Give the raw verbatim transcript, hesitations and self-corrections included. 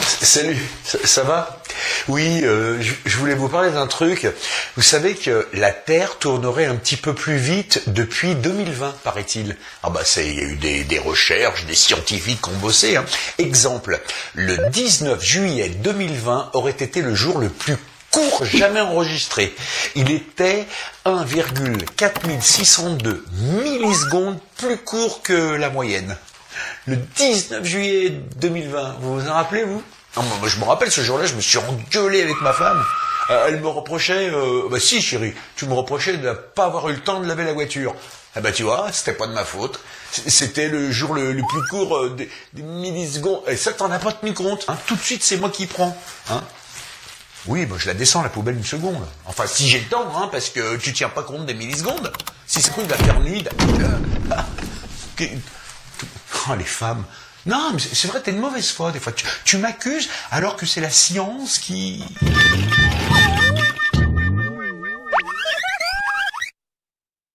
Salut, ça, ça va? Oui, euh, je, je voulais vous parler d'un truc. Vous savez que la Terre tournerait un petit peu plus vite depuis deux mille vingt, paraît-il. Ah bah c'est, il y a eu des, des recherches, des scientifiques qui ont bossé. Hein. Exemple, le dix-neuf juillet deux mille vingt aurait été le jour le plus court jamais enregistré. Il était un virgule quatre mille six cent deux millisecondes plus court que la moyenne. Le dix-neuf juillet deux mille vingt, vous vous en rappelez, vous? Non, moi, je me rappelle, ce jour-là, je me suis engueulé avec ma femme. Euh, elle me reprochait... Euh, bah si, chérie, tu me reprochais de ne pas avoir eu le temps de laver la voiture. Eh ben, tu vois, c'était pas de ma faute. C'était le jour le, le plus court euh, des, des millisecondes. Et ça, t'en as pas tenu compte. Hein. Tout de suite, c'est moi qui prends. Hein. Oui, moi, je la descends, la poubelle, une seconde. Enfin, si j'ai le temps, hein, parce que tu tiens pas compte des millisecondes. Si c'est quoi, il va faire nuit... Euh, oh, les femmes... Non, mais c'est vrai, t'es une mauvaise foi, des fois. Tu, tu m'accuses alors que c'est la science qui...